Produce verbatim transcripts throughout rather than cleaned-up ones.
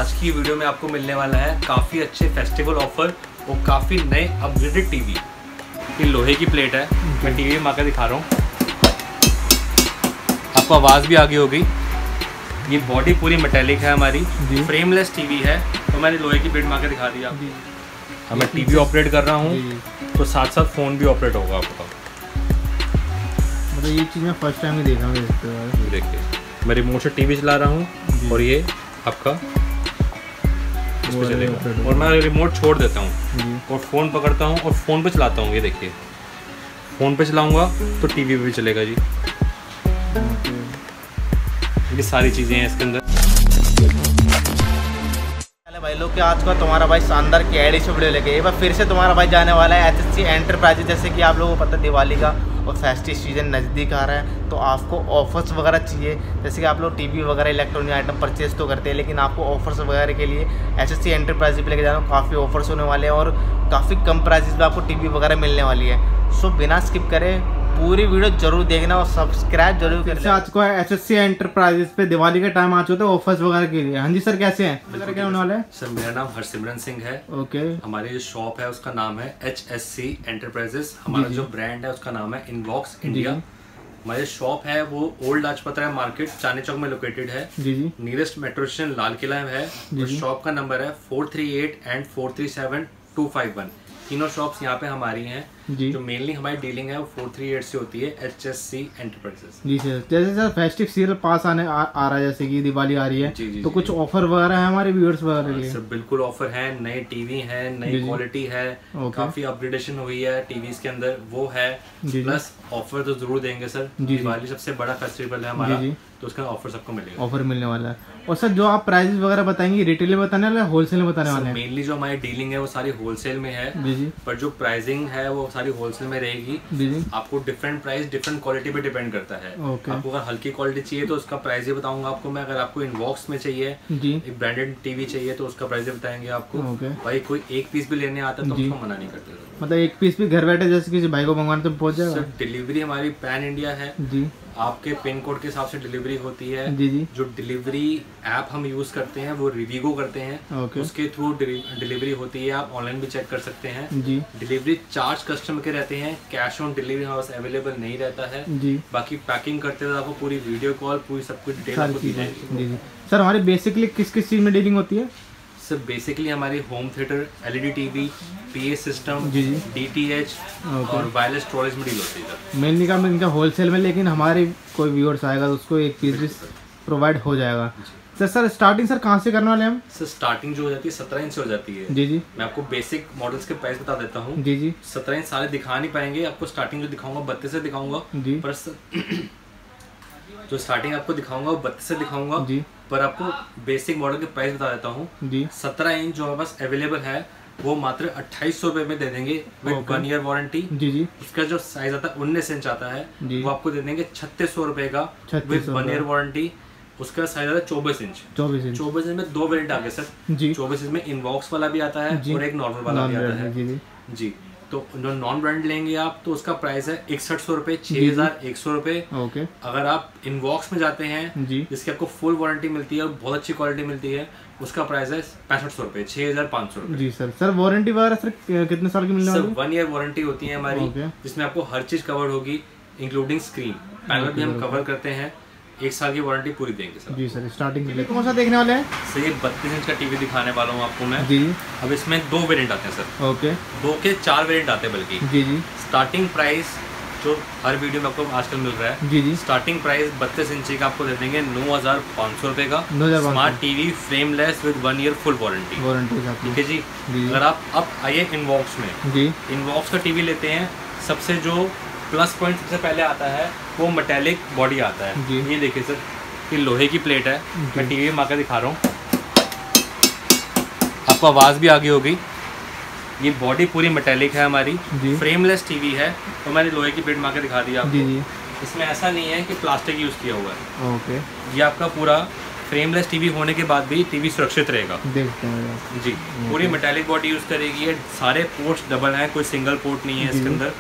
आज की वीडियो में आपको मिलने वाला है काफ़ी अच्छे फेस्टिवल ऑफर और काफ़ी नए अपग्रेडेड टीवी। ये लोहे की प्लेट है, मैं टीवी में आकर दिखा रहा हूँ, आपको आवाज़ भी आगे होगी। ये बॉडी पूरी मेटेलिक है हमारी, फ्रेमलेस टीवी है, तो मैंने लोहे की प्लेट में आकर दिखा दिया। अब मैं टीवी ऑपरेट कर रहा हूँ तो साथ साथ फ़ोन भी ऑपरेट होगा आपका। मतलब ये चीज़ मैं फर्स्ट टाइम ही देखा हूँ। देखिए मैं रिमोट से टीवी चला रहा हूँ और ये आपका इस पे चलेगा और मैं रिमोट छोड़ देता हूँ और फ़ोन पकड़ता हूँ और फ़ोन पे चलाता हूँ। ये देखिए फ़ोन पे चलाऊँगा तो टीवी पे भी चलेगा जी। ये सारी चीज़ें हैं इसके अंदर। भाई लोग क्या आज का तुम्हारा भाई शानदार की आईडी से वीडियो लेके एक बार फिर से तुम्हारा भाई जाने वाला है एचएससी एंटरप्राइजेज। जैसे कि आप लोगों को पता है दिवाली का और फेस्टिव सीजन नज़दीक आ रहा है, तो आपको ऑफर्स वगैरह चाहिए। जैसे कि आप लोग टीवी वगैरह इलेक्ट्रॉनिक आइटम परचेज तो करते हैं, लेकिन आपको ऑफर्स वगैरह के लिए एचएससी एंटरप्राइज पे लेके जाना। काफ़ी ऑफर्स होने वाले हैं और काफ़ी कम प्राइसेस में आपको टीवी वगैरह मिलने वाली है। सो बिना स्किप करें पूरी वीडियो जरूर देखना और सब्सक्राइब जरूर करना। आज को एचएससी एंटरप्राइजेज पे दिवाली का टाइम आ चुका है ऑफर्स वगैरह के लिए। हाँ जी सर, कैसे हैं? क्या होने वाला है? सर मेरा नाम हरसिमरन सिंह है। ओके। हमारी जो शॉप है उसका नाम है एचएससी एंटरप्राइजेज। हमारा जो ब्रांड है उसका नाम है इनबॉक्स इंडिया। हमारी शॉप है वो ओल्ड लाजपत राय मार्केट चांदनी चौक में लोकेटेड है। जी जी। Nearest metro station Lal Qila में है। और शॉप का नंबर है four three eight and four three seven two five one. तीनों शॉप्स यहाँ पे हमारी हैं। जो मेनली हमारी डीलिंग है वो फोर थ्री एट से होती है एचएससी एंटरप्राइजेस। जी सर। जैसे सर फेस्टिव सीजन पास आने आ, आ रहा है, जैसे कि दिवाली आ रही है, जी, जी, तो जी, कुछ ऑफर वगैरह है हमारे व्यूअर्स वगैरह के लिए? सर बिल्कुल ऑफर है, नए टीवी है, नई क्वालिटी है, काफी अपग्रेडेशन हुई है टीवीज के अंदर, वो है। प्लस ऑफर तो जरूर देंगे सर, दिवाली सबसे बड़ा फेस्टिवल है हमारा, तो उसका ऑफर सबको मिलेगा। ऑफर मिलने वाला है। और सर जो आप प्राइसेस वगैरह बताएंगे रिटेल में बताने वाले हैं, होलसेल में बताने वाले हैं? मेनली जो हमारी डीलिंग है वो सारी होलसेल में है, जी जी। पर जो प्राइसिंग है वो सारी होलसेल में रहेगी। जी जी। आपको डिफरेंट प्राइस डिफरेंट क्वालिटी पे डिपेंड करता है। ओके। आपको अगर हल्की क्वालिटी चाहिए तो उसका प्राइस ही बताऊंगा आपको मैं। अगर आपको इनबॉक्स में चाहिए जी, एक ब्रांडेड टीवी चाहिए तो उसका प्राइस बताएंगे आपको। ओके। भाई कोई एक पीस भी लेने आता है तो उसको मना नहीं करते। मतलब एक पीस भी घर बैठे जैसे किसी भाई को मंगवाना तो पहुंच जाएगा? डिलीवरी हमारी पैन इंडिया है जी। आपके पिन कोड के हिसाब से डिलीवरी होती है जी जी। जो डिलीवरी ऐप हम यूज करते हैं वो रिवीगो करते हैं, okay। उसके थ्रू डिलीवरी होती है। आप ऑनलाइन भी चेक कर सकते हैं जी। डिलीवरी चार्ज कस्टमर के रहते हैं, कैश ऑन डिलीवरी हमारे अवेलेबल नहीं रहता है जी। बाकी पैकिंग करते हुए आपको पूरी वीडियो कॉल पूरी सब कुछ डिटेल आपको दी जाएगी। सर हमारी बेसिकली किस किस चीज में डीलिंग होती है? सर बेसिकली हमारी home theatre, LED TV, PA system, DTH और वायरलेस स्टोरेज में डील होती है सर। मेनली काम इनका होलसेल में, लेकिन हमारे कोई व्यूअर्स आएगा तो उसको एक पीस भी प्रोवाइड हो जाएगा। सर सर स्टार्टिंग सर कहाँ से करने वाले हम? सर स्टार्टिंग जो हो जाती है सत्रह इंच से हो जाती है जी जी। मैं आपको बेसिक मॉडल्स के प्राइस बता देता हूँ जी जी। सत्रह इंच सारे दिखा नहीं पाएंगे, आपको स्टार्टिंग जो दिखाऊंगा बत्तीस से दिखाऊंगा जी। पर जो स्टार्टिंग आपको दिखाऊंगा वो बत्तीस से दिखाऊंगा जी। पर आपको बेसिक मॉडल के प्राइस बता देता हूँ जी। सत्रह इंच जो हमारे पास अवेलेबल है वो मात्र अट्ठाईस सौ रुपए में दे देंगे विद वन ईयर वारंटी जी जी। उसका जो साइज आता है उन्नीस इंच आता है वो आपको दे देंगे छत्तीस सौ रुपए का विद वन ईयर वारंटी। उसका साइज आता है चौबीस इंच। चौबीस इंच चौबीस इंच में दो वेरिएंट आ गए सर जी। चौबीस इंच में इनबॉक्स वाला भी आता है और एक नॉर्मल वाला भी आता है जी जी। तो जो नॉन ब्रांड लेंगे आप तो उसका प्राइस है इकसठ सौ रुपए, छह हजार एक सौ रुपए। ओके। अगर आप इनबॉक्स में जाते हैं जिसकी आपको फुल वारंटी मिलती है और बहुत अच्छी क्वालिटी मिलती है, उसका प्राइस है पैंसठ सौ रुपए, छह हजार पाँच सौ रुपए जी सर। सर वारंटी वगैरह सर कितने साल की मिलने वाली है? वन ईयर वारंटी होती है हमारी, जिसमें आपको हर चीज कवर होगी इंक्लूडिंग स्क्रीन पैनल भी हम कवर करते हैं। एक साल की वारंटी पूरी देंगे सर जी सर। स्टार्टिंग के लिए कौन सा देखने वाले हैं? सर ये बत्तीस इंच का टीवी दिखाने वाला हूँ आपको मैं जी। अब इसमें दो वेरिएंट आते हैं सर। ओके। दो के चार वेरिएंट आते हैं बल्कि जी जी। स्टार्टिंग प्राइस जो हर वीडियो में आपको आजकल मिल रहा है जी जी। स्टार्टिंग प्राइस बत्तीस इंची का आपको दे देंगे नौ हजार पाँच सौ रुपए का। Smart TV frameless with one year full warranty warranty ठीक है जी। अगर आप अब आइए इनबॉक्स में जी। इनबॉक्स का टीवी लेते हैं, सबसे जो प्लस पॉइंट सबसे पहले आता है वो मेटेलिक बॉडी आता है जी। ये देखिए सर, ये लोहे की प्लेट है, मैं टीवी में आकर दिखा रहा हूँ, आपको आवाज़ भी आगे होगी। ये बॉडी पूरी मेटेलिक है हमारी, फ्रेमलेस टीवी है, तो मैंने लोहे की प्लेट में आकर दिखा दिया आपको। इसमें ऐसा नहीं है कि प्लास्टिक यूज़ किया हुआ है। ओके। ये आपका पूरा फ्रेमलेस टीवी होने के बाद भी टीवी सुरक्षित रहेगा। देखते हैं जी। पूरी मेटेलिक बॉडी यूज़ करेगी। ये सारे पोर्ट्स डबल हैं, कोई सिंगल पोर्ट नहीं है इसके अंदर,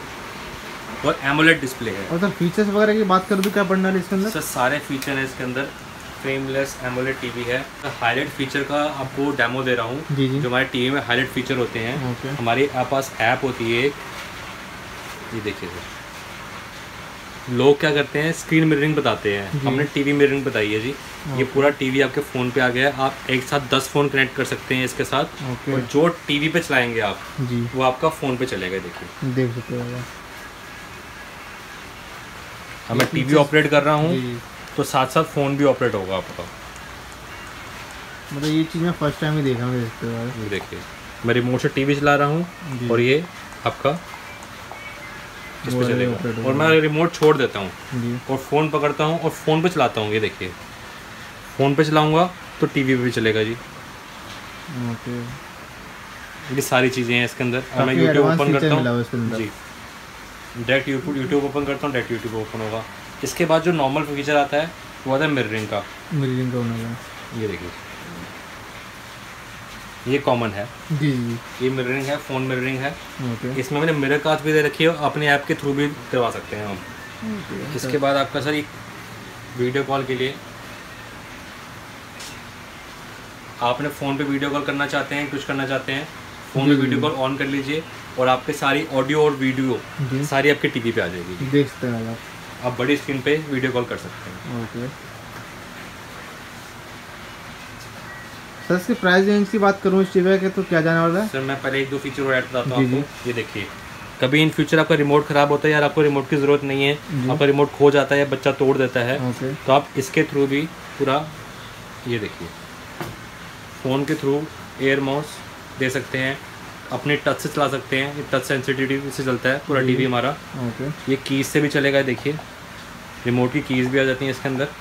और एमोलेड डिस्प्ले है। और सर फीचर्स वगैरह की बात कर दूं क्या पढ़ना है इसके अंदर? सर सारे फीचर है इसके अंदर। फ्रेमलेस एमोलेड टीवी है। हाईलाइट फीचर का आपको डेमो दे रहा हूँ। जो हमारे टीवी में हाईलाइट फीचर होते हैं, okay. हमारे पास ऐप होती है, ये देखिए सर। लोग क्या करते हैं, स्क्रीन मिररिंग बताते हैं, हमने टीवी मिररिंग बताई है जी। okay. ये पूरा टीवी आपके फ़ोन पे आ गया है। आप एक साथ दस फ़ोन कनेक्ट कर सकते हैं इसके साथ। okay. और जो टीवी पे चलाएंगे आप जी, वो आपका फ़ोन पे चलेगा। देखिए देख सकते हो, अब मैं टीवी ऑपरेट कर रहा हूँ तो साथ साथ फ़ोन भी ऑपरेट होगा आपका। मतलब ये चीज़ मैं फर्स्ट टाइम ही देखा हूँ इसके बारे। देखिए मैं रिमोट से टीवी चला रहा हूँ और ये आपका इस पे चलेगा, और मैं रिमोट छोड़ देता हूँ और फ़ोन पकड़ता हूँ और फ़ोन पे चलाता हूँ। ये देखिए फ़ोन पे चलाऊँगा तो टीवी पे भी चलेगा जी। ओके, ये सारी चीज़ें हैं इसके अंदर। अब मैं यूट्यूब ओपन करता हूँ जी, डायरेक्ट यूट्यूब यूट्यूब ओपन करता हूँ, डायरेक्ट यूट्यूब ओपन होगा। इसके बाद जो नॉर्मल फीचर आता है वो आता है मिररिंग का। मिररिंग का होगा, ये देखिए ये कॉमन है जी जी, ये मिररिंग है, फ़ोन मिररिंग है। okay. इसमें मैंने मिरर कांच भी दे रखी है, अपने ऐप के थ्रू भी करवा सकते हैं हम। okay. इसके बाद आपका सर एक वीडियो कॉल के लिए, आपने फ़ोन पे वीडियो कॉल करना चाहते हैं, कुछ करना चाहते हैं, फ़ोन पे वीडियो कॉल ऑन कर लीजिए और आपके सारी ऑडियो और वीडियो सारी आपके टीवी पे आ जाएगी। देख सकते हैं आप आप बड़ी स्क्रीन पे वीडियो कॉल कर सकते हैं। ओके सर, इसके प्राइस रेंज की बात करूँ इस टीवी के तो क्या जाने वाला है? सर मैं पहले एक दो फीचर और ऐड बताता हूँ आपको। ये देखिए, कभी इन फ्यूचर आपका रिमोट ख़राब होता है यार, आपको रिमोट की ज़रूरत नहीं है, आपका रिमोट खो जाता है, बच्चा तोड़ देता है, तो आप इसके थ्रू भी पूरा, ये देखिए फ़ोन के थ्रू एयर माउस दे सकते हैं, अपने टच से चला सकते हैं। ये टच सेंसिटिविटी से चलता है पूरा टीवी हमारा। ओके, ये कीज़ से भी चलेगा। देखिए रिमोट की कीज़ भी आ जाती हैं इसके अंदर।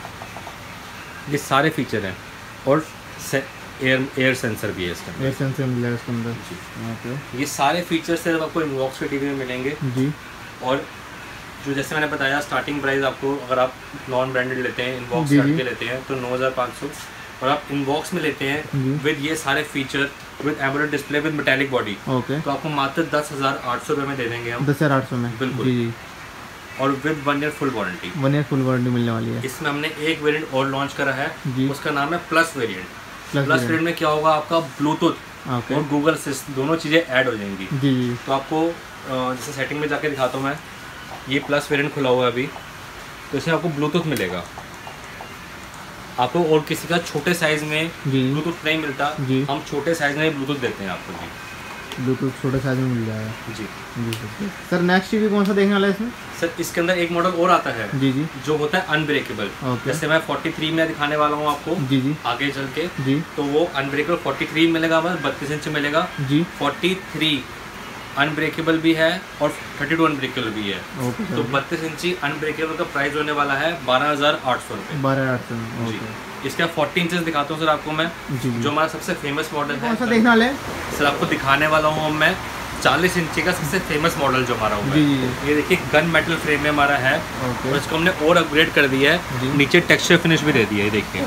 ये सारे फीचर हैं और एयर एयर सेंसर भी है इसके अंदर। एयर सेंसर मिलेगा इसके अंदर जी। ओके, ये सारे फीचर्स सिर्फ आपको इनबॉक्स के टीवी में मिलेंगे जी। और जो जैसे मैंने बताया स्टार्टिंग प्राइस आपको, अगर आप नॉन ब्रांडेड लेते हैं, इनबॉक्स के लेते हैं तो नौ हज़ार पाँच सौ, और आप इनबॉक्स में लेते हैं विद ये सारे feature, with AMOLED display, with metallic body, okay, तो आपको मात्र दस हज़ार आठ सौ रुपये में दे देंगे हम। दस हज़ार आठ सौ में बिल्कुल जी। और with one year full warranty. One year full warranty मिलने वाली है। इसमें हमने एक वेरिएंट और लॉन्च करा है, उसका नाम है plus variant. Plus, plus variant में क्या होगा, आपका ब्लूटूथ और गूगल असिस्ट दोनों चीज़ें ऐड हो जाएंगी जी। तो आपको जैसे सेटिंग में जाके दिखाता हूँ मैं, ये प्लस वेरिएंट खुला हुआ है अभी, तो इसमें आपको ब्लूटूथ मिलेगा। आपको और किसी का छोटे साइज में ब्लूटूथ नहीं मिलता, हम छोटे साइज में ब्लूटूथ देते हैं आपको जी। ब्लूटूथ छोटे साइज में मिल जाएगा जी जी। सर नेक्स्ट टीवी कौन सा देखने वाला है इसमें? सर इसके अंदर एक मॉडल और आता है जी जी, जो होता है अनब्रेकेबल। जैसे मैं तैंतालीस में दिखाने वाला हूँ आपको जी जी आगे चल के जी, तो वो अनब्रेकेबल तैंतालीस मिलेगा, बस बत्तीस इंच मिलेगा जी। तैंतालीस अनब्रेकेबल भी है और बत्तीस अनब्रेकेबल भी है। ओके, तो बत्तीस इंची अनब्रेकेबल का प्राइस होने वाला है बारह हज़ार आठ सौ रुपये। बारह आठ सौ जी। इसका फोर्टीन इंचेस दिखाता हूँ सर आपको मैं, जो हमारा सबसे फेमस मॉडल है। कौन सा देखने वाले सर आपको दिखाने वाला हूँ मैं चालीस इंची का सबसे फेमस मॉडल जो हमारा होगा। ये देखिए गन मेटल फ्रेम में हमारा है और इसको हमने और अपग्रेड कर दिया है, नीचे टेक्सचर फिनिश भी दे दिया है। देखिए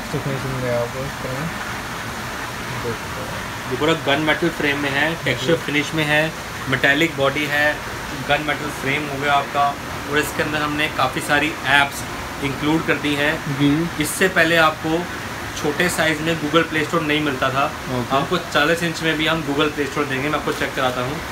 ये पूरा गन मेटल फ्रेम में है, टेक्सचर फिनिश में है, मेटालिक बॉडी है, गन मेटल फ्रेम हो गया आपका, और इसके अंदर हमने काफ़ी सारी ऐप्स इंक्लूड कर दी हैं। इससे पहले आपको छोटे साइज़ में गूगल प्ले स्टोर नहीं मिलता था, आपको चालीस इंच में भी हम गूगल प्ले स्टोर देंगे। मैं आपको चेक कराता हूँ।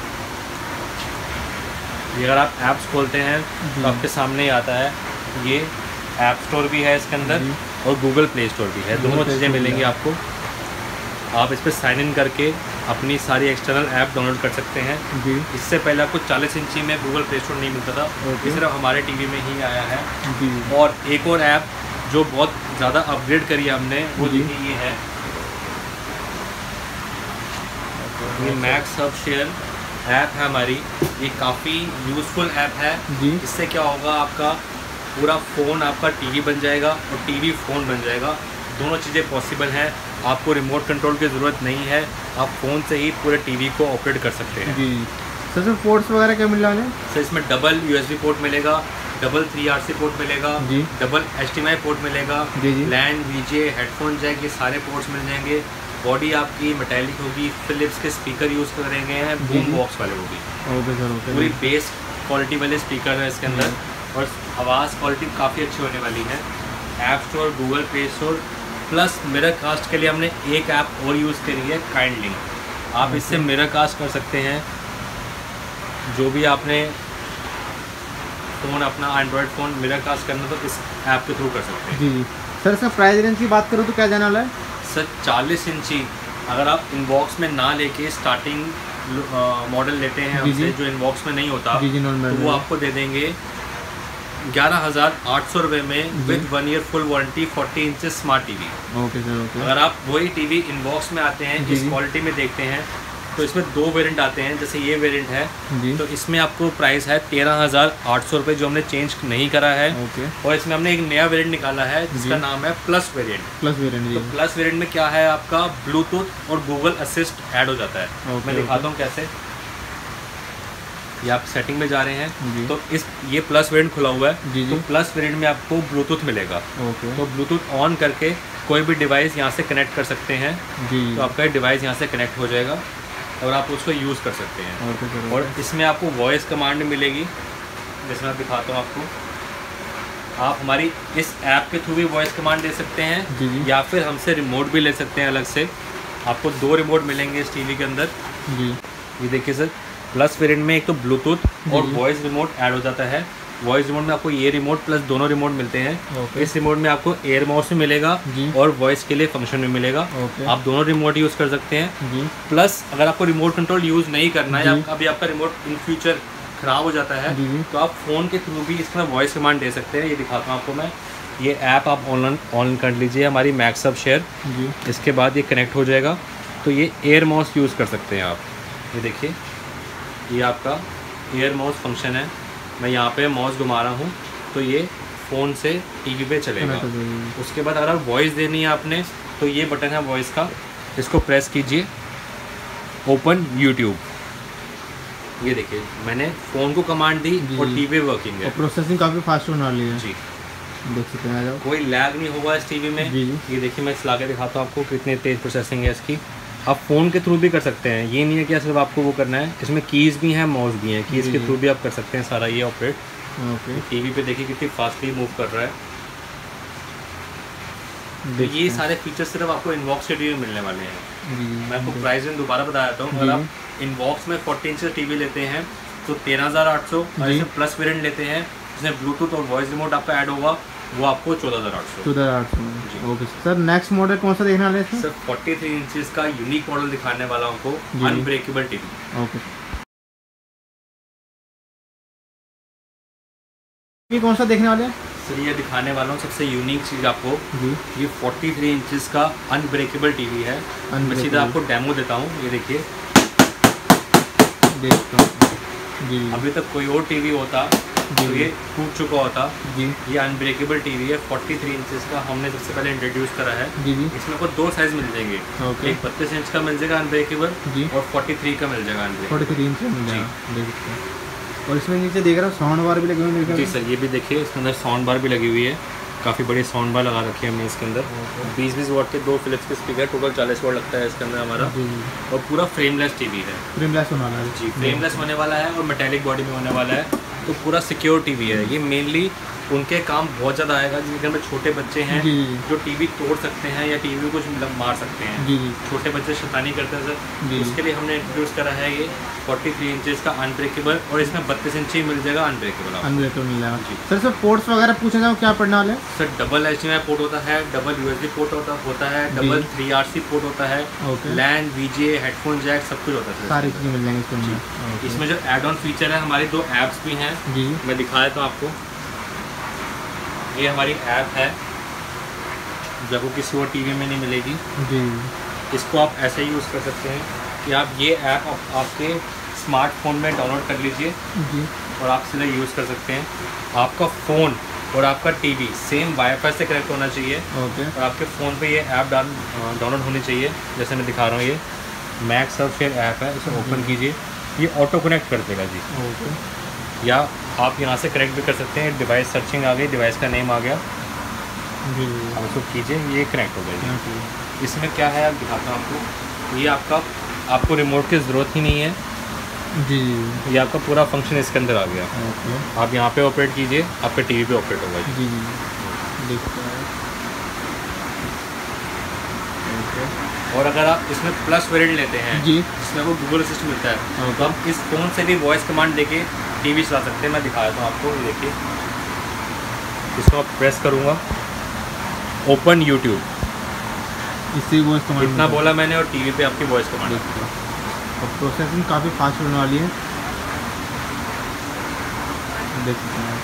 ये अगर आप ऐप्स खोलते हैं तो आपके सामने ही आता है, ये ऐप स्टोर भी है इसके अंदर और गूगल प्ले स्टोर भी है, दोनों चीज़ें मिलेंगी आपको। आप इस पर साइन इन करके अपनी सारी एक्सटर्नल ऐप डाउनलोड कर सकते हैं। इससे पहले आपको चालीस इंची में गूगल प्ले स्टोर नहीं मिलता था, ये सिर्फ हमारे टीवी में ही आया है। और एक और ऐप जो बहुत ज़्यादा अपग्रेड करी है हमने, वो देखिए ये है, ये मैक्स हब शेयर ऐप है हमारी। ये काफ़ी यूज़फुल ऐप है। इससे क्या होगा, आपका पूरा फ़ोन आपका टीवी बन जाएगा और टीवी फ़ोन बन जाएगा, दोनों चीज़ें पॉसिबल हैं। आपको रिमोट कंट्रोल की ज़रूरत नहीं है, आप फ़ोन से ही पूरे टीवी को ऑपरेट कर सकते हैं जी। सर सर पोर्ट्स वगैरह क्या मिल रहा है? सर इसमें डबल यूएसबी पोर्ट मिलेगा, double three R C port मिलेगा, double H D M I port मिलेगा, लैंड वीजे हेडफोन जैक, ये सारे पोर्ट्स मिल जाएंगे। बॉडी आपकी मेटालिक होगी, फिलिप्स के स्पीकर यूज़ करेंगे हैं, बूम बॉक्स वाले होगी, ओके सर ओके। पूरी बेस क्वालिटी वाले स्पीकर है इसके अंदर और आवाज़ क्वालिटी काफ़ी अच्छी होने वाली है। App store, Google play store, plus mirror cast के लिए हमने एक ऐप और यूज़ करी है, काइंडली। आप इससे मिरर कास्ट कर सकते हैं, जो भी आपने फ़ोन अपना एंड्रॉयड फ़ोन मिरर कास्ट करना तो इस ऐप के थ्रू कर सकते हैं। जी जी सर, इसका प्राइस रेंज की बात करूँ तो क्या जाने वाला है? सर चालीस इंची अगर आप इनबॉक्स में ना लेके स्टार्टिंग मॉडल लेते हैं हमसे, जो इनबॉक्स में नहीं होता, जी जी तो वो आपको दे देंगे ग्यारह हज़ार आठ सौ रुपये में with one year full warranty, forty inches smart TV. Okay sir, okay. अगर आप वही टीवी इनबॉक्स में आते हैं, इस क्वालिटी में देखते हैं, तो इसमें दो वेरिएंट आते हैं। जैसे ये वेरिएंट है, तो इसमें आपको प्राइस है तेरह हज़ार आठ सौ रुपये, जो हमने चेंज नहीं करा है। ओके। और इसमें हमने एक नया वेरिएंट निकाला है जिसका नाम है प्लस वेरिएंट। प्लस वेरिएंट तो प्लस वेरिएंट में क्या है, आपका ब्लूटूथ और गूगल असिस्ट ऐड हो जाता है। मैं दिखाता हूँ कैसे। ये आप सेटिंग में जा रहे हैं, तो इस ये प्लस वेरिएंट खुला हुआ है, जी जी। तो प्लस वेरिएंट में आपको ब्लूटूथ मिलेगा। ओके। तो ब्लूटूथ ऑन करके कोई भी डिवाइस यहाँ से कनेक्ट कर सकते हैं, जी। तो आपका डिवाइस यहाँ से कनेक्ट हो जाएगा और आप उसको यूज़ कर सकते हैं। ओके। और इसमें आपको वॉइस कमांड मिलेगी, जैसे मैं दिखाता हूँ आपको। आप हमारी इस ऐप के थ्रू भी वॉइस कमांड दे सकते हैं, जी जी। या फिर हमसे रिमोट भी ले सकते हैं अलग से। आपको दो रिमोट मिलेंगे इस टीवी के अंदर, जी। ये देखिए सर, प्लस वेरिएंट में एक तो ब्लूटूथ और वॉइस रिमोट ऐड हो जाता है। वॉइस रिमोट में आपको ये रिमोट प्लस दोनों रिमोट मिलते हैं। इस रिमोट में आपको एयर माउस भी मिलेगा और वॉइस के लिए फंक्शन भी मिलेगा। आप दोनों रिमोट यूज़ कर सकते हैं। प्लस अगर आपको रिमोट कंट्रोल यूज़ नहीं करना है, अभी आपका रिमोट इन फ्यूचर ख़राब हो जाता है, तो आप फ़ोन के थ्रू भी इसमें वॉइस कमांड दे सकते हैं। ये दिखाता हूँ आपको मैं। ये ऐप आप ऑनलाइन ऑन कर लीजिए, हमारी मैक्स अप शेयर। इसके बाद ये कनेक्ट हो जाएगा, तो ये एयर माउस यूज़ कर सकते हैं आप। ये देखिए, ये आपका एयर माउस फंक्शन है। मैं यहाँ पे माउस घुमा रहा हूँ तो ये फ़ोन से टीवी पे चलेगा। उसके बाद अगर वॉइस देनी है आपने, तो ये बटन है वॉइस का, इसको प्रेस कीजिए, ओपन यूट्यूब। ये देखिए, मैंने फ़ोन को कमांड दी और टीवी वर्किंग है। प्रोसेसिंग काफ़ी फास्ट होने वाली है, जी। देख सकते हैं, कोई लैग नहीं होगा इस टीवी में। ये देखिए, मैं चला के दिखाता हूँ आपको कितनी तेज़ प्रोसेसिंग है इसकी। आप फ़ोन के थ्रू भी कर सकते हैं, ये नहीं है कि सिर्फ आपको वो करना है। इसमें कीज़ भी हैं, माउस भी हैं, कीज़ के थ्रू भी आप कर सकते हैं सारा ये ऑपरेट। ओके। टीवी पे देखिए कितनी फास्टली मूव कर रहा है। तो ये सारे फीचर्स सिर्फ आपको इनबॉक्स के टीवी में मिलने वाले हैं। मैं आपको प्राइस दोबारा बता देता हूँ। अगर आप इनबॉक्स में फोर्टीन इंच टीवी लेते हैं तो तेरह हज़ार आठ सौ, और इसमें प्लस वेरिएंट लेते हैं जिसमें ब्लूटूथ और वॉइस रिमोट आपका ऐड होगा, वो आपको चौदह हज़ार आठ सौ। चौदह हज़ार आठ सौ। ओके सर, नेक्स्ट मॉडल कौन सा देखने वाले हैं? सर फोर्टी थ्री इंचेस का यूनिक मॉडल दिखाने वाला हूँ आपको, अनब्रेकेबल टीवी। ओके। ये कौन सा देखने वाले हैं? सर ये दिखाने वाला हूँ सबसे यूनिक चीज़ आपको, जी। ये फोर्टी थ्री इंचेस का अनब्रेकेबल टीवी है। मैं सीधा आपको डेमो देता हूँ। ये देखिए, देखता हूँ जी। अभी तक कोई और टीवी होता तो ये टूट चुका होता, जी। ये अनब्रेकेबल टीवी है, फोर्टी थ्री इंचेस का हमने सबसे पहले इंट्रोड्यूस करा है, जी जी। इसमें आपको दो साइज मिल जाएंगे, ओके। एक बत्तीस इंच का मिल जाएगा अनब्रेकेबल, जी। और फोर्टी थ्री का मिल जाएगा अनब्रेकेबल। फोर्टी थ्री इंच मिल जाएगा। और इसमें नीचे देख रहा हूँ साउंड बार भी लगे हुए हैं। जी सर, ये भी देखिए, इसके अंदर साउंड बार भी लगी हुई है। काफ़ी बड़ी साउंड बार लगा रखी है हमने इसके अंदर। बीस बीस वाट के दो फिलिप्स के स्पीकर, टोटल चालीस वाट लगता है इसके अंदर हमारा। और पूरा फ्रेमलेस टीवी है। फ्रेमलेस होने वाला है, जी। फ्रेमलेस होने वाला है और मेटेलिक बॉडी में होने वाला है, तो पूरा सिक्योर टीवी है। ये मेनली उनके काम बहुत ज़्यादा आएगा जिनके घर में छोटे बच्चे हैं, जो टीवी तोड़ सकते हैं या टीवी को कुछ मार सकते हैं। जी जी। छोटे बच्चे शैतानी करते हैं सर, उसके लिए हमने इंट्रोड्यूस करा है ये फोर्टी थ्री इंचेस का अनब्रेकेबल, और इसमें बत्तीस इंच ही मिल जाएगा अनब्रेकेबल। अनब्रेकेबल मिल जाएगा, जी। सर सर पोर्ट्स वगैरह पूछे जाओ क्या पढ़ने वाले? Sir double H D M I port होता है, double U S B port होता होता है, double three R C port होता है, LAN, V J, headphone jack, सब कुछ होता है। सारी चीज़ें मिल जाएंगी इसमें। इसमें जो एड ऑन फीचर है, हमारी दो ऐप्स भी हैं, जी। मैं दिखा देता हूँ आपको। ये हमारी ऐप है जो आपको किसी और टीवी में नहीं मिलेगी, जी। इसको आप ऐसे ही यूज़ कर सकते हैं कि आप ये ऐप आप, आपके स्मार्टफोन में डाउनलोड कर लीजिए, जी। और आप सीधा यूज़ कर सकते हैं। आपका फ़ोन और आपका टीवी सेम वाईफाई से कनेक्ट होना चाहिए, ओके। और आपके फ़ोन पे ये ऐप डाउनलोड होनी चाहिए, जैसे मैं दिखा रहा हूँ। ये मैक्स अप शेयर ऐप है, इसे ओपन कीजिए, ये ऑटो कनेक्ट कर देगा, जी। ओके। या आप यहाँ से कनेक्ट भी कर सकते हैं। डिवाइस सर्चिंग आ गई, डिवाइस का नेम आ गया, जी। अब इसको कीजिए, ये कनेक्ट हो गया। इसमें क्या है, आप दिखाता हूँ आपको। ये आपका आपको रिमोट की ज़रूरत ही नहीं है, जी। ये आपका पूरा फंक्शन इसके अंदर आ गया, ओके। आप यहाँ पे ऑपरेट कीजिए, आपके टीवी पे ऑपरेट होगा, जी। देखते हैं और अगर आप इसमें प्लस वेरिएंट लेते हैं जी, जिसमें वो गूगल असिस्टेंट मिलता है, तो आप इस फ़ोन से भी वॉइस कमांड देके टीवी चला सकते हैं। मैं दिखा देता हूँ आपको, देखिए इसको आप प्रेस करूँगा, ओपन यूट्यूब, इससे वॉइस कमांड इतना बोला मैंने और टीवी पे आपकी वॉइस कमांड। और प्रोसेसिंग काफ़ी फास्ट होने वाली है, देख सकते हैं।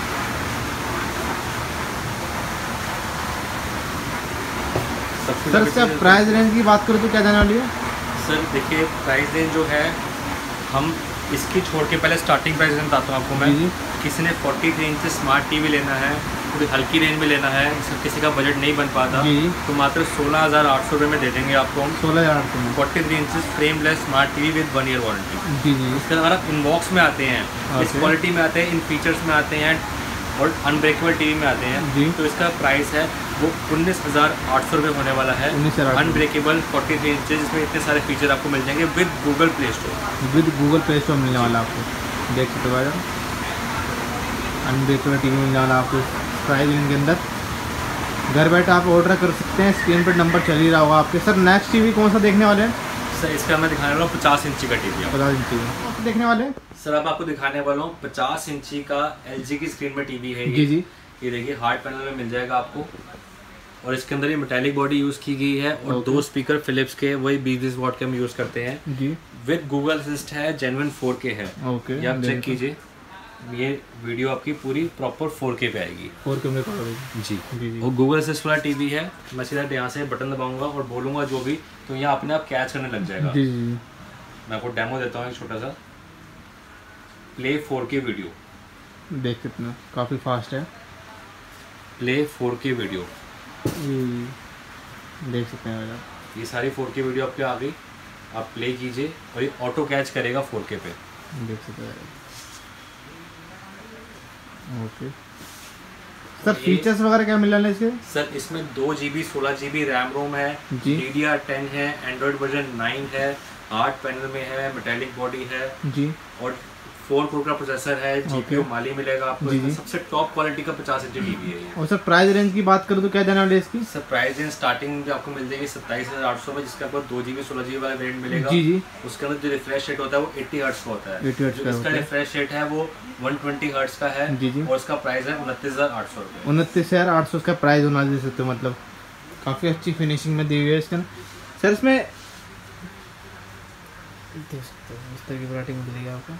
सर इसका प्राइस रेंज की बात करूँ तो क्या जाने वाली है? सर देखिए प्राइस रेंज जो है, हम इसकी छोड़ के पहले स्टार्टिंग प्राइस रेंज बताता हूँ आपको मैं। जी, किसी ने forty three inch smart TV लेना है, थोड़ी हल्की रेंज में लेना है, किसी का बजट नहीं बन पाता, तो मात्र सोलह हज़ार आठ सौ रुपये में दे देंगे आपको हम। सोलह हज़ार आठ सौ में forty three inch frameless smart TV with one year warranty. जी जी। इसके अगर आप इनबॉक्स में आते हैं, इस क्वालिटी में आते हैं, इन फीचर्स में आते हैं और अनब्रेकेबल टीवी में आते हैं जी, तो इसका प्राइस है वो उन्नीस हज़ार आठ सौ रुपये होने वाला है। अनब्रेकेबल फोर्टी थ्री इंच जिसमें इतने सारे फीचर आपको मिल जाएंगे with Google play Store. With Google play Store मिलने वाला आपको, देख सकते हो अनब्रेकेबल टीवी मिलने वाला आपको प्राइस रेंज के अंदर। घर बैठे आप ऑर्डर कर सकते हैं, स्क्रीन पर नंबर चल ही रहा होगा आपके। सर नेक्स्ट टीवी कौन सा देखने वाले हैं? सर इसका मैं दिखाने वाला हूँ पचास इंची का टीवी। पचास इंची का देखने वाले हैं सर, अब आपको दिखाने वाला हूँ पचास इंची का एलजी की स्क्रीन में टीवी है। जी जी, ये देखिए हार्ड पैनल में मिल जाएगा आपको, और इसके अंदर ये मेटालिक बॉडी यूज़ की गई है और दो स्पीकर फिलिप्स के वही बीस बीस वॉट के हम यूज़ करते हैं जी। विद गूगल असिस्ट है, जेन्युइन फोर के है। ओके, ये आप चेक कीजिए, ये वीडियो आपकी पूरी प्रॉपर फोर के पे आएगी। फोर के में जी जी जी। और गूगल असिस्ट वाला टीवी है, मैं सीधा यहाँ से बटन दबाऊंगा और बोलूँगा जो भी, तो यहाँ अपने आप कैच करने लग जाएगा। जी जी। मैं आपको डेमो देता हूँ एक छोटा सा। प्ले फोर के वीडियो, देख कितना काफ़ी फास्ट है। प्ले फोर के वीडियो, देख सकते हैं आप, ये सारी फोर के वीडियो आपके आ गई। आप प्ले कीजिए और ये ऑटो कैच करेगा फोर के पे, देख सकते हैं। ओके सर, फीचर्स वगैरह क्या मिल रहा है इसके? सर इसमें दो जी बी सोलह जी बी रैम रोम है, डी डी आर टेन है, एंड्रॉयड वर्जन नाइन है, हार्ड पैनल में है, मेटालिक बॉडी है जी, और फोर कोर का प्रोसेसर है, जीपीयू माली मिलेगा आपको। जी जी। सबसे टॉप क्वालिटी का पचास इंची टीवी है ये। और सर प्राइस रेंज की बात करूँ तो क्या जाने वाली है इसकी? सर प्राइस रेंज स्टार्टिंग आपको मिल जाएगी सत्ताईस हज़ार आठ सौ में, जिसके आपको दो जीबी सोलह जीबी वाला वेरिएंट मिलेगा। जी जी। उसके अंदर जो रिफ्रेश रेट होता है वो अस्सी हर्ट्ज का होता है। इसका रिफ्रेश रेट है वो एक सौ बीस हर्ट्ज का है। जी जी। और इसका प्राइस है उनतीस हज़ार आठ सौ रुपये। उनतीस हज़ार आठ सौ इसका प्राइस होना दे सकते हो, मतलब काफ़ी अच्छी फिनिशिंग में दी हुई है इसका। सर इसमें देख सकते हो इस तरह की रेटिंग मिलेगी आपको।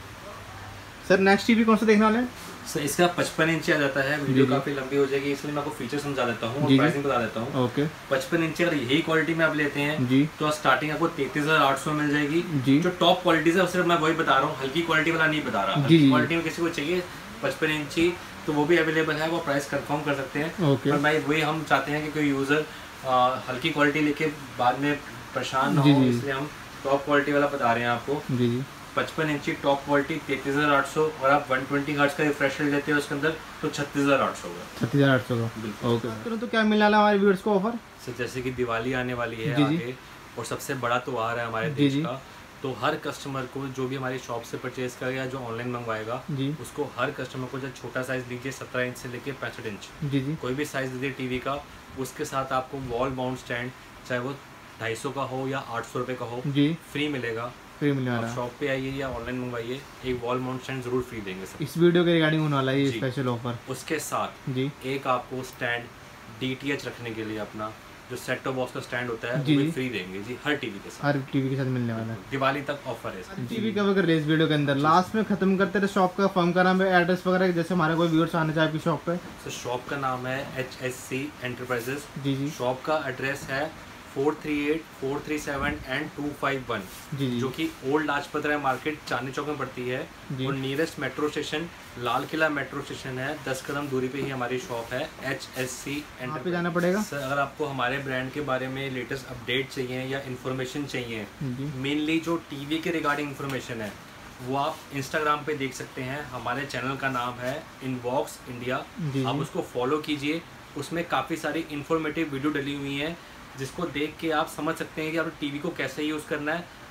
सर नेक्स्ट टीवी कौन सा देखने वाले हैं? सर इसका पचपन इंची आ जाता है, वीडियो काफी लंबी हो जाएगी इसलिए मैं आपको फीचर समझा देता हूँ और प्राइसिंग बता देता हूँ। ओके, पचपन इंची अगर यही क्वालिटी में आप लेते हैं जी, तो स्टार्टिंग आपको तैतीस हजार आठ सौ मिल जाएगी जी। जो टॉप क्वालिटी है सिर्फ मैं वही बता रहा हूँ, हल्की क्वालिटी वाला नहीं बता रहा। हल्की क्वालिटी में किसी को चाहिए पचपन इंची तो वो भी अवेलेबल है, वो प्राइस कंफर्म कर सकते हैं। पर भाई वही हम चाहते हैं कि कोई यूजर हल्की क्वालिटी लेके बाद में परेशान ना हो, इसलिए हम टॉप क्वालिटी वाला बता रहे हैं आपको जी जी। पचपन इंची टॉप क्वालिटी तैतीस हज़ार आठ सौ, और आप एक सौ बीस हर्ट्ज का रिफ्रेश रेट लेते हैं उसके अंदर तो छत्तीस हज़ार आठ सौ का। छत्तीस हज़ार आठ सौ का बिल्कुल। ओके, तो क्या मिलने वाला है हमारे व्यूअर्स को ऑफर? सर जैसे कि दिवाली आने वाली है आगे और सबसे बड़ा त्योहार है हमारे देश का, तो हर कस्टमर को जो भी हमारी शॉप से परचेज करेगा या जो ऑनलाइन मंगवाएगा उसको हर कस्टमर को जो छोटा साइज दीजिए सत्रह इंच से लेके पैंसठ इंच जी जी, कोई भी साइज दीजिए टीवी का, उसके साथ आपको वॉल माउंट स्टैंड चाहे वो ढाई सौ का हो या आठ सौ रुपये का हो जी फ्री मिलेगा। फ्री मिलने वाला है। शॉप पे आइए या ऑनलाइन मंगवाइए, एक वॉल माउंट स्टैंड जरूर फ्री देंगे सर। इस वीडियो के रिगार्डिंग होने वाला है ये स्पेशल ऑफर। उसके साथ जी एक आपको स्टैंड डीटीएच रखने के लिए अपना जो सेट टॉप बॉक्स का स्टैंड होता है वो भी फ्री देंगे जी, हर टीवी के साथ। हर टीवी के साथ मिलने वाला है, दिवाली तक ऑफर है। टीवी कवर कर इस वीडियो के अंदर लास्ट में खत्म करते थे शॉप का फर्म का नाम है, एड्रेस वगैरह, जैसे हमारे कोई व्यूअर्स आना चाहे आपकी शॉप पे। सर शॉप का नाम है एच एस सी एंटरप्राइजेस जी जी। शॉप का एड्रेस है four three eight four three seven and two five one जी जी, जो कि ओल्ड लाजपत राय मार्केट चांदनी चौक में पड़ती है और nearest metro station Lal Qila metro station है, दस कदम दूरी पे ही हमारी शॉप है एच एस सी एंटर पे जाना पड़ेगा। सर अगर आपको हमारे ब्रांड के बारे में लेटेस्ट अपडेट चाहिए या इन्फॉर्मेशन चाहिए, मेनली जो टीवी के रिगार्डिंग इन्फॉर्मेशन है वो आप इंस्टाग्राम पे देख सकते हैं। हमारे चैनल का नाम है इनबॉक्स इंडिया, आप उसको फॉलो कीजिए, उसमें काफ़ी सारी इन्फॉर्मेटिव वीडियो डली हुई हैं जिसको देख के आप समझ सकते हैं कि आप टीवी को कैसे यूज़ करना है।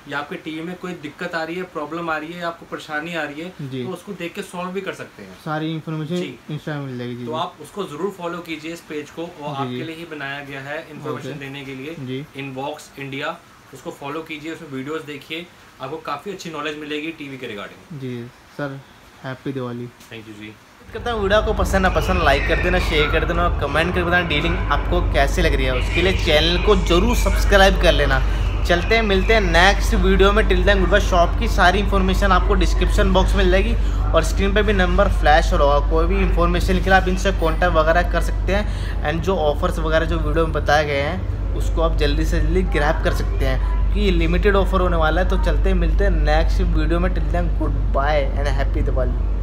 या आपके टीवी में कोई दिक्कत आ रही है, प्रॉब्लम आ रही है, आपको परेशानी आ रही है, तो उसको देख के सॉल्व भी कर सकते हैं। सारी इन्फॉर्मेशन इंस्टा में मिल जाएगी। तो आप उसको जरूर फॉलो कीजिए इस पेज को, और आपके लिए ही बनाया गया है इन्फॉर्मेशन देने के लिए, इनबॉक्स इंडिया। उसको फॉलो कीजिए, उसमें वीडियोस देखिए, आपको काफ़ी अच्छी नॉलेज मिलेगी टीवी के रिगार्डिंग। जी sir, happy Diwali. Thank you जी। करता हूँ वीडियो को पसंद ना पसंद लाइक कर देना, शेयर कर देना, कमेंट कर देना डीलिंग आपको कैसे लग रही है। उसके लिए चैनल को जरूर सब्सक्राइब कर लेना। चलते हैं, मिलते हैं नेक्स्ट वीडियो में। Till then goodbye. Shop की सारी इन्फॉर्मेशन आपको डिस्क्रिप्शन बॉक्स में मिल जाएगी और स्क्रीन पे भी नंबर फ्लैश हो रहा होगा। कोई भी इन्फॉर्मेशन के लिए आप इनसे कॉन्टैक्ट वगैरह कर सकते हैं। एंड जो ऑफर्स वगैरह जो वीडियो में बताए गए हैं उसको आप जल्दी से जल्दी ग्रैब कर सकते हैं, कि लिमिटेड ऑफर होने वाला है। तो चलते मिलते हैं नेक्स्ट वीडियो में। Till then goodbye and happy Diwali.